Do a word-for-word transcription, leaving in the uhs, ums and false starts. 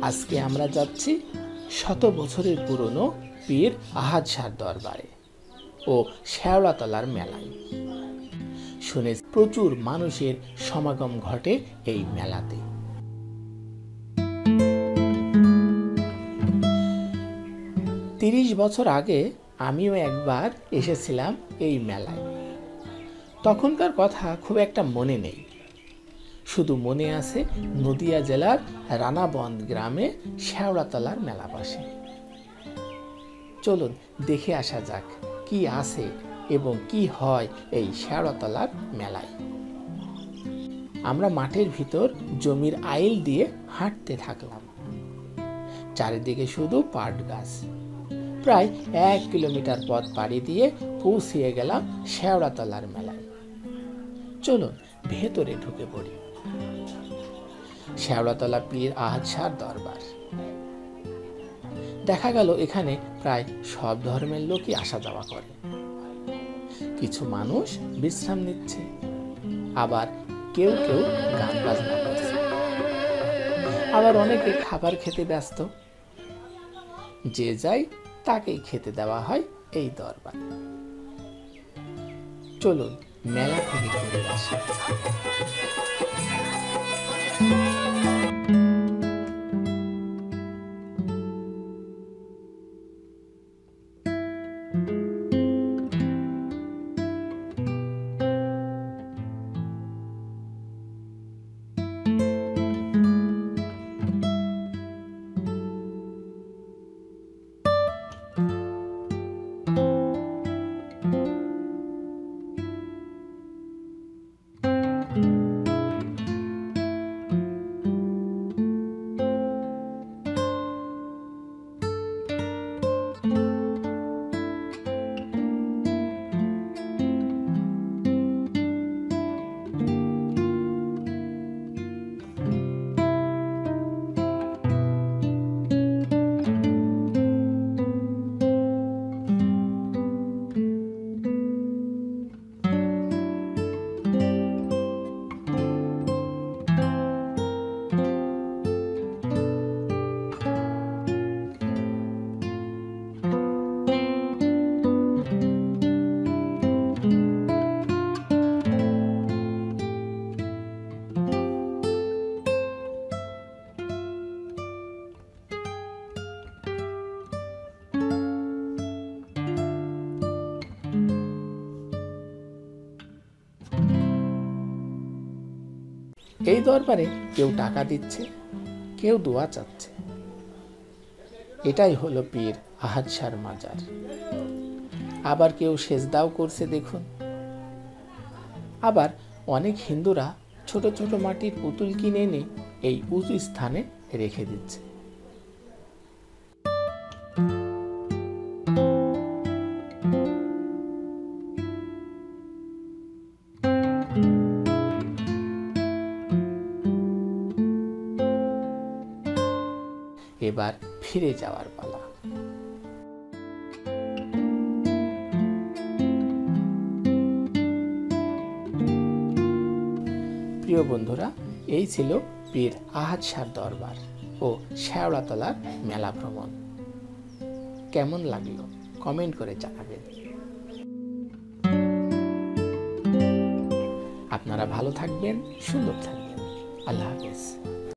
আজকে আমরা যাচ্ছি শত বছরের পুরনো পীর আহাদ শাহর দরবারে ও শেওড়াতলার মেলায়। শুনে প্রচুর মানুষের সমাগম ঘটে এই মেলাতে। তিরিশ বছর আগে আমিও একবার এসেছিলাম এই মেলায়। তখনকার কথা খুব একটা মনে নেই, শুধু মনে আছে নদিয়া জেলার রানাবন্দ গ্রামে শেওড়াতলার মেলা বসে। চলুন দেখে আসা যাক কি আছে এবং কি হয় এই শেওড়াতলার মেলায়। আমরা মাঠের ভিতর জমির আইল দিয়ে হাঁটতে থাকলাম। চারিদিকে শুধু পাট গাছ। প্রায় এক কিলোমিটার পথ পাড়ি দিয়ে পৌঁছিয়ে গেলাম শেওড়াতলার মেলায়। চলুন ভেতরে ঢুকে পড়ি। শেওড়াতলা পীর আহাদ শাহর দরবার। দেখা গেল এখানে প্রায় সব ধর্মের লোকই আসা যাওয়া করে। কিছু মানুষ বিশ্রাম নিচ্ছে, আবার কেউ কেউ গান বাজনা করছে, আবার অনেকে খাবার খেতে ব্যস্ত। যে যাই তাকেই খেতে দেওয়া হয় এই দরবার। চলুন মেলা থেকে ঘুরে আসি। এই দরবারে কেউ টাকা দিচ্ছে, কেউ দোয়া চাচ্ছে। এটাই হলো পীর আহাদ শাহর মাজার। আবার কেউ সেজদাও করছে দেখুন। আবার অনেক হিন্দুরা ছোট ছোট মাটির পুতুল কিনে এনে এই উঁচু স্থানে রেখে দিচ্ছে। এবার ফিরে যাওয়ার পালা। প্রিয় বন্ধুরা, এই ছিল পীর আহাদ শাহর দরবার ও শেওড়াতলার মেলা ভ্রমণ। কেমন লাগলো কমেন্ট করে জানাবেন। আপনারা ভালো থাকবেন, সুন্দর থাকবেন। আল্লাহ হাফেজ।